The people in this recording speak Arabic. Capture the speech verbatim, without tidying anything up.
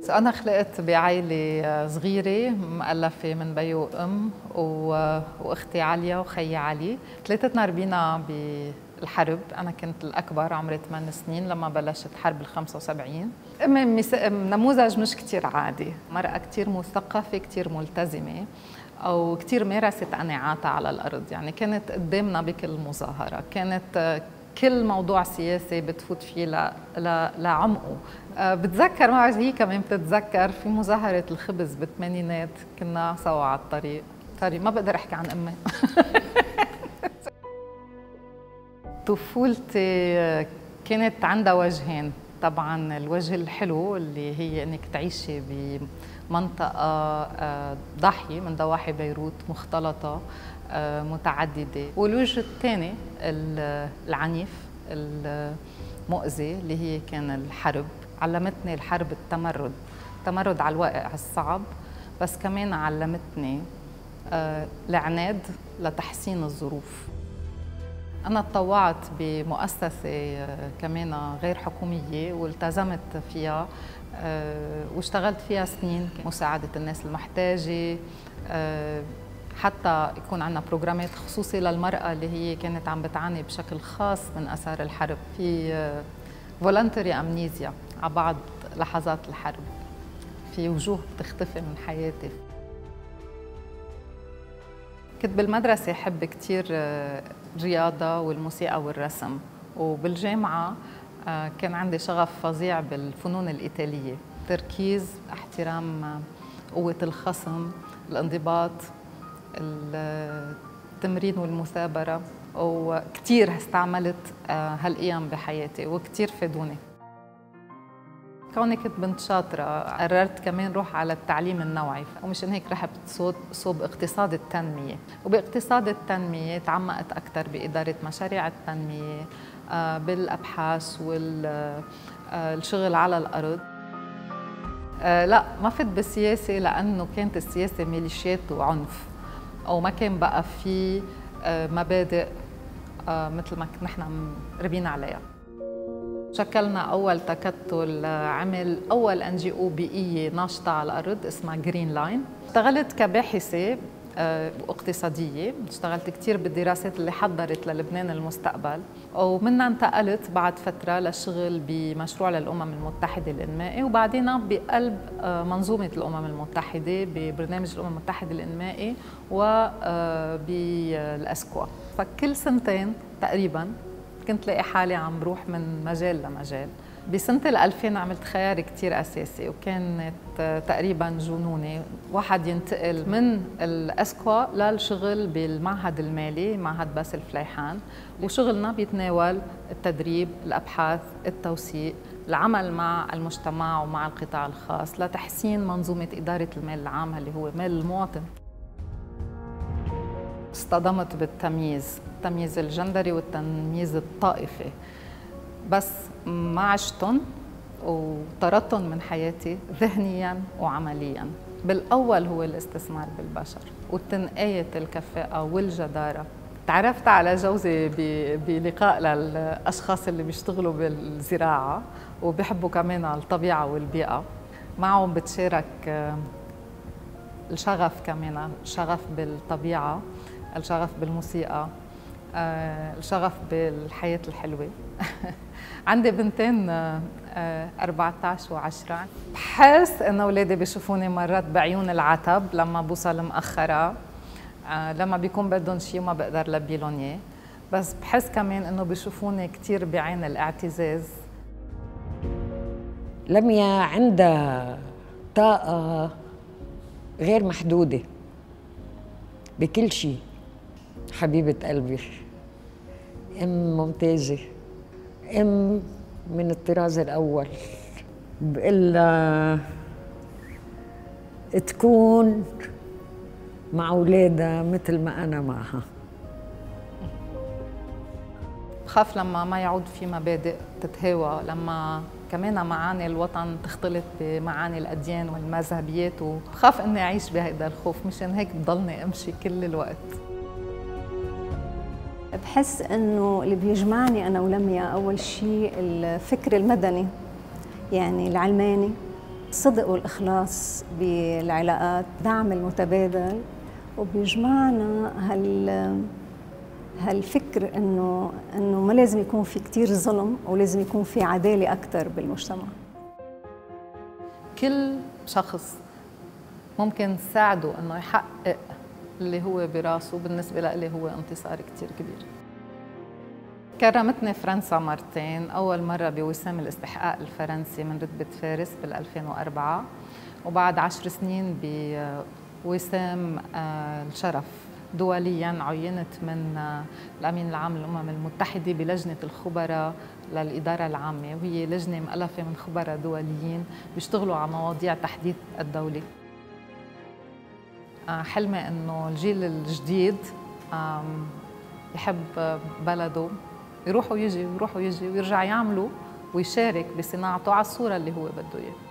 أنا خلقت بعائلة صغيرة مؤلفة من بي وأم وأختي عليا وخيي علي. ثلاثتنا ربينا بالحرب. أنا كنت الأكبر عمري ثمان سنين لما بلشت حرب ال خمسة وسبعين. أمي نموذج مش كتير عادي، مرأة كتير مثقفة كتير ملتزمة أو كتير مارست قناعاتها على الأرض. يعني كانت قدامنا بكل مظاهرة، كانت كل موضوع سياسي بتفوت فيه ل... ل... لعمقه. أه بتذكر معي هي كمان بتتذكر في مظاهرة الخبز بالثمانينات كنا سوا على الطريق. سوري ما بقدر أحكي عن أمي. طفولتي كانت عندها وجهين. طبعاً الوجه الحلو اللي هي إنك تعيشي بمنطقة ضاحية من ضواحي بيروت مختلطة متعددة، والوجه الثاني العنيف المؤذي اللي هي كان الحرب. علمتني الحرب التمرد، التمرد على الواقع الصعب، بس كمان علمتني العناد لتحسين الظروف. أنا تطوعت بمؤسسة كمان غير حكومية والتزمت فيها واشتغلت فيها سنين، مساعدة الناس المحتاجة، حتى يكون عندنا بروجرامات خصوصي للمرأة اللي هي كانت عم بتعاني بشكل خاص من آثار الحرب، في فولنتري أمنيزيا على بعض لحظات الحرب، في وجوه بتختفي من حياتي. كنت بالمدرسة أحب كتير الرياضة والموسيقى والرسم، وبالجامعة كان عندي شغف فظيع بالفنون الإيطالية، تركيز، احترام قوة الخصم، الانضباط، التمرين والمثابرة، وكتير استعملت هالقيم بحياتي وكتير فادوني. كوني كنت بنت شاطرة قررت كمان روح على التعليم النوعي، ومشان هيك رحت صوب اقتصاد التنمية. وباقتصاد التنمية تعمقت أكثر بإدارة مشاريع التنمية، بالأبحاث والشغل على الأرض. لا ما فت بالسياسة لأنه كانت السياسة ميليشيات وعنف، أو ما كان بقى في مبادئ مثل ما نحن ربينا عليها. شكلنا أول تكتل عمل أول إن جي أو بيئية ناشطة على الأرض اسمها جرين لاين. اشتغلت كباحثة اقتصادية، اشتغلت كتير بالدراسات اللي حضرت للبنان المستقبل، ومنها انتقلت بعد فترة للشغل بمشروع للأمم المتحدة الإنمائي، وبعدين بقلب منظومة الأمم المتحدة ببرنامج الأمم المتحدة الإنمائي وبالأسكوا. فكل سنتين تقريباً كنت لاقي حالي عم بروح من مجال لمجال. بسنة الألفين عملت خيار كتير أساسي وكانت تقريباً جنوني، واحد ينتقل من الأسكوا للشغل بالمعهد المالي، معهد باسل فليحان، وشغلنا بيتناول التدريب، الأبحاث، التوثيق، العمل مع المجتمع ومع القطاع الخاص لتحسين منظومة إدارة المال العام اللي هو مال المواطن. اصطدمت بالتمييز، التمييز الجندري والتمييز الطائفي، بس ما عشتهم وطردتهم من حياتي ذهنياً وعملياً. بالأول هو الاستثمار بالبشر وتنقية الكفاءة والجدارة. تعرفت على جوزي بلقاء للأشخاص اللي بيشتغلوا بالزراعة وبيحبوا كمان الطبيعة والبيئة، معهم بتشارك الشغف كمان، الشغف بالطبيعة، الشغف بالموسيقى، الشغف بالحياة الحلوة. عندي بنتين أربعة عشر وعشرة. بحس إنه أولادي بيشوفوني مرات بعيون العتب لما بوصل مأخرة، لما بيكون بدهم شيء وما بقدر لبي لهم إياه، بس بحس كمان إنه بيشوفوني كتير بعين الاعتزاز. لميا عندها طاقة غير محدودة بكل شيء. حبيبة قلبي، أم ممتازة، أم من الطراز الأول. بقلها تكون مع أولادها مثل ما أنا معها. بخاف لما ما يعود في مبادئ تتهاوى، لما كمان معاني الوطن تختلط بمعاني الأديان والمذهبيات، وبخاف إني أعيش بهيدا الخوف، مشان هيك بضلني أمشي كل الوقت. بحس إنه اللي بيجمعني أنا ولميا أول شيء الفكر المدني، يعني العلماني الصدق والإخلاص بالعلاقات، دعم المتبادل، وبيجمعنا هال هالفكر إنه إنه ما لازم يكون في كتير ظلم ولازم يكون في عدالة أكثر بالمجتمع. كل شخص ممكن تساعده إنه يحقق اللي هو براسه، بالنسبة لإلي هو انتصار كتير كبير. كرمتني فرنسا مرتين، أول مرة بوسام الاستحقاق الفرنسي من رتبة فارس بال ألفين وأربعة، وبعد عشر سنين بوسام الشرف دولياً. عينت من الأمين العام للأمم المتحدة بلجنة الخبراء للإدارة العامة، وهي لجنة مؤلفة من خبراء دوليين بيشتغلوا على مواضيع تحديث الدولة. حلمي إنه الجيل الجديد يحب بلده، يروحوا يجي ويروحوا يجي ويرجع يعملوا ويشارك بصناعته على الصورة اللي هو بده إياها.